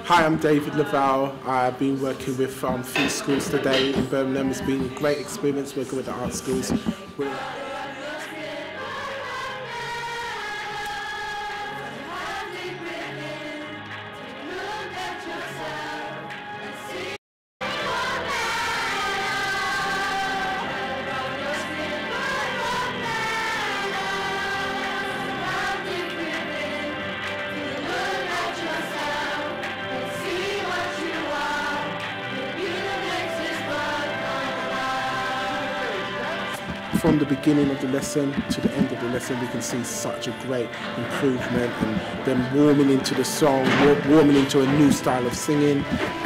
Hi, I'm David Lavelle. I've been working with 3 schools today in Birmingham. It's been a great experience working with the ARK schools. From the beginning of the lesson to the end of the lesson, we can see such a great improvement and them warming into the song, warming into a new style of singing,